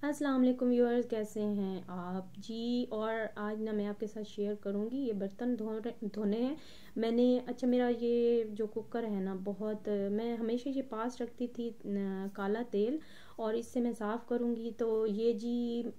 अस्सलाम वालेकुम व्यूअर्स, कैसे हैं आप जी। और आज ना मैं आपके साथ शेयर करूंगी, ये बर्तन धोने हैं मैंने। अच्छा, मेरा ये जो कुकर है ना, बहुत मैं हमेशा ये पास रखती थी काला तेल, और इससे मैं साफ़ करूंगी तो ये जी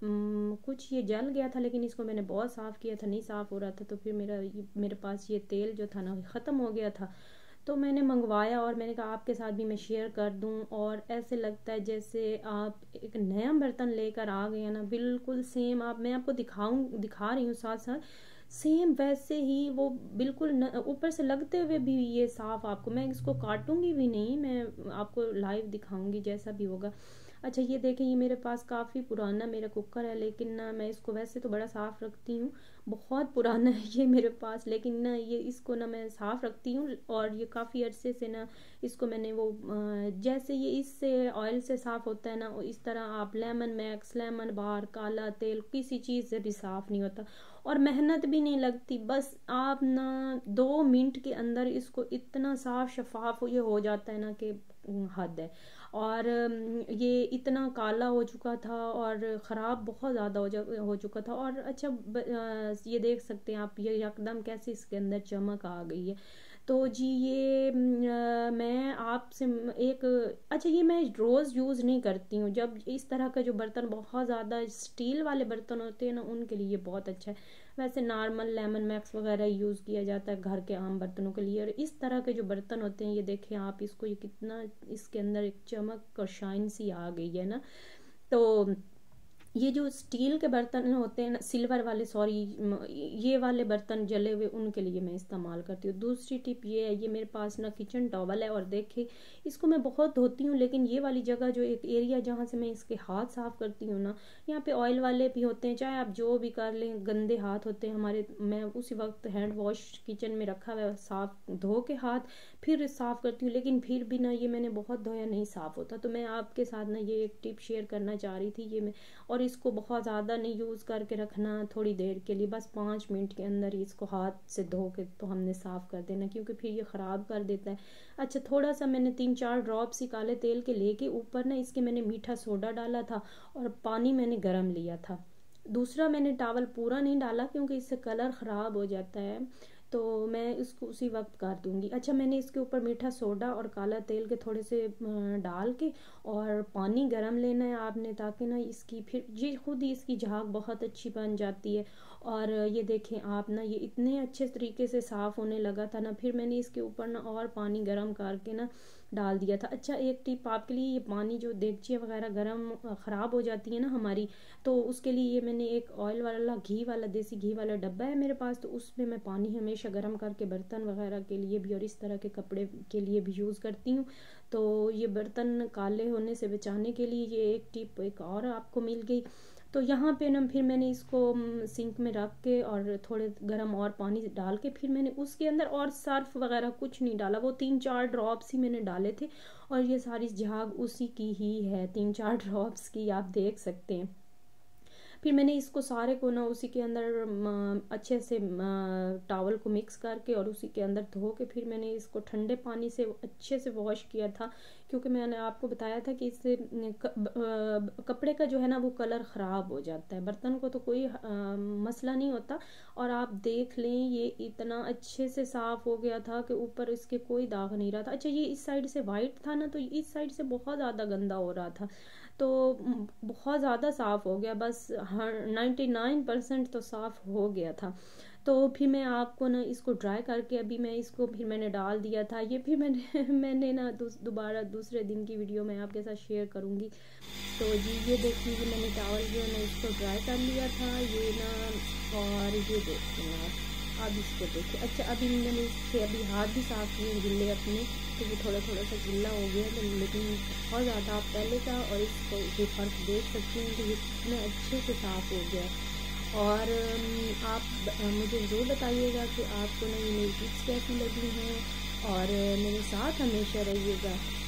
कुछ ये जल गया था, लेकिन इसको मैंने बहुत साफ़ किया था, नहीं साफ़ हो रहा था। तो फिर मेरे पास ये तेल जो था ना ख़त्म हो गया था, तो मैंने मंगवाया और मैंने कहा आपके साथ भी मैं शेयर कर दूं। और ऐसे लगता है जैसे आप एक नया बर्तन लेकर आ गए हैं ना, बिल्कुल सेम। मैं आपको दिखा रही हूँ साथ साथ, सेम वैसे ही वो बिल्कुल ऊपर से लगते हुए भी ये साफ। आपको मैं इसको काटूंगी भी नहीं, मैं आपको लाइव दिखाऊंगी जैसा भी होगा। अच्छा, ये देखें, ये मेरे पास काफ़ी पुराना मेरा कुकर है, लेकिन ना मैं इसको वैसे तो बड़ा साफ़ रखती हूँ। बहुत पुराना है ये मेरे पास, लेकिन ना ये इसको ना मैं साफ़ रखती हूँ। और ये काफ़ी अरसे से ना इसको मैंने वो जैसे ये इससे ऑयल से साफ़ होता है ना, इस तरह आप लेमन मैक्स, लेमन बार, काला तेल, किसी चीज़ से भी साफ़ नहीं होता। और मेहनत भी नहीं लगती, बस आप ना 2 मिनट के अंदर इसको इतना साफ़ शफाफ ये हो जाता है ना कि हद है। और ये इतना काला हो चुका था और ख़राब बहुत ज़्यादा हो चुका था। और अच्छा, ये देख सकते हैं आप, ये एकदम कैसे इसके अंदर चमक आ गई है। तो जी ये मैं आपसे एक, अच्छा, ये मैं रोज़ यूज़ नहीं करती हूँ। जब इस तरह का जो बर्तन बहुत ज़्यादा स्टील वाले बर्तन होते हैं ना, उनके लिए बहुत अच्छा है। वैसे नॉर्मल लेमन मैक्स वगैरह यूज़ किया जाता है घर के आम बर्तनों के लिए। और इस तरह के जो बर्तन होते हैं, ये देखें आप इसको, ये कितना इसके अंदर एक चमक और शाइन सी आ गई है ना। तो ये जो स्टील के बर्तन होते हैं ना, सिल्वर वाले, सॉरी, ये वाले बर्तन जले हुए, उनके लिए मैं इस्तेमाल करती हूँ। दूसरी टिप ये है, ये मेरे पास ना किचन टॉवल है, और देखिए इसको मैं बहुत धोती हूँ, लेकिन ये वाली जगह जो एक एरिया जहाँ से मैं इसके हाथ साफ़ करती हूँ ना, यहाँ पे ऑयल वाले भी होते हैं, चाहे आप जो भी कर लें, गंदे हाथ होते हैं हमारे। मैं उसी वक्त हैंड वॉश किचन में रखा हुआ है, साफ़ धो के हाथ फिर साफ़ करती हूँ, लेकिन फिर भी ना ये मैंने बहुत धोया, नहीं साफ़ होता। तो मैं आपके साथ ना ये एक टिप शेयर करना चाह रही थी। ये मैं, और इसको बहुत ज़्यादा नहीं यूज़ करके रखना, थोड़ी देर के लिए, बस 5 मिनट के अंदर ही इसको हाथ से धो के तो हमने साफ़ कर देना, क्योंकि फिर ये ख़राब कर देता है। अच्छा, थोड़ा सा मैंने 3-4 ड्रॉप्स ही काले तेल के लेके ऊपर ना इसके मैंने मीठा सोडा डाला था, और पानी मैंने गर्म लिया था। दूसरा मैंने टावल पूरा नहीं डाला, क्योंकि इससे कलर ख़राब हो जाता है, तो मैं इसको उसी वक्त कर दूंगी। अच्छा, मैंने इसके ऊपर मीठा सोडा और काला तेल के थोड़े से डाल के, और पानी गर्म लेना है आपने, ताकि ना इसकी फिर ये खुद ही इसकी झाग बहुत अच्छी बन जाती है। और ये देखें आप ना, ये इतने अच्छे तरीके से साफ़ होने लगा था ना, फिर मैंने इसके ऊपर ना और पानी गर्म करके ना डाल दिया था। अच्छा, एक टिप आपके लिए, ये पानी जो देगचियाँ वगैरह गर्म ख़राब हो जाती है ना हमारी, तो उसके लिए ये मैंने एक ऑयल वाला, घी वाला, देसी घी वाला डब्बा है मेरे पास, तो उसमें मैं पानी हमेशा गर्म करके बर्तन वगैरह के लिए भी और इस तरह के कपड़े के लिए भी यूज़ करती हूँ। तो ये बर्तन काले होने से बचाने के लिए ये एक टिप एक और आपको मिल गई। तो यहाँ पे ना फिर मैंने इसको सिंक में रख के और थोड़े गर्म और पानी डाल के, फिर मैंने उसके अंदर और सर्फ वगैरह कुछ नहीं डाला, वो 3-4 ड्रॉप्स ही मैंने डाले थे, और ये सारी झाग उसी की ही है, 3-4 ड्रॉप्स की, आप देख सकते हैं। फिर मैंने इसको सारे को ना उसी के अंदर अच्छे से टॉवल को मिक्स करके और उसी के अंदर धो के, फिर मैंने इसको ठंडे पानी से अच्छे से वॉश किया था, क्योंकि मैंने आपको बताया था कि इससे कपड़े का जो है ना वो कलर ख़राब हो जाता है। बर्तन को तो कोई मसला नहीं होता। और आप देख लें, ये इतना अच्छे से साफ़ हो गया था कि ऊपर इसके कोई दाग नहीं रहा था। अच्छा, ये इस साइड से वाइट था ना, तो इस साइड से बहुत ज़्यादा गंदा हो रहा था, तो बहुत ज़्यादा साफ़ हो गया, बस 99% तो साफ़ हो गया था। तो फिर मैं आपको ना इसको ड्राई करके, अभी मैं इसको फिर मैंने डाल दिया था ये, फिर मैंने मैंने ना दोबारा दूसरे दिन की वीडियो मैं आपके साथ शेयर करूँगी। तो जी ये देखिए, कि मैंने चावल जो है ना इसको ड्राई कर लिया था ये ना, और ये देखिए आप, अब इसको देखिए। अच्छा, अभी मैंने इससे अभी हाथ भी साफ़ किए गिल्ले अपने, तो ये थोड़ा थोड़ा सा गिल्ला हो गया, तो लेकिन बहुत ज़्यादा आप पहले का और इसको ये फ़र्क देख सकते हैं कि ये कितना अच्छे से साफ़ हो गया। और आप मुझे ज़रूर बताइएगा कि आपको ना ये मेरी टिप्स कैसी लगी हैं, और मेरे साथ हमेशा रहिएगा।